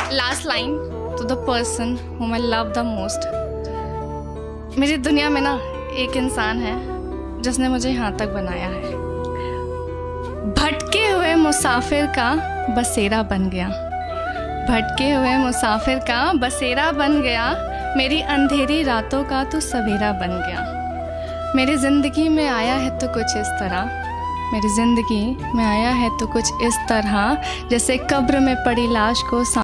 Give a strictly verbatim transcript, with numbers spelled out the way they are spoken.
Last line to the person whom I love the most। मेरी दुनिया में ना एक इंसान है जिसने मुझे यहाँ तक बनाया है। भटके हुए मुसाफिर का बसेरा बन गया, भटके हुए मुसाफिर का बसेरा बन गया, मेरी अंधेरी रातों का तो सवेरा बन गया। मेरी ज़िंदगी में आया है तो कुछ इस तरह, मेरी ज़िंदगी में आया है तो कुछ इस तरह, जैसे कब्र में पड़ी लाश को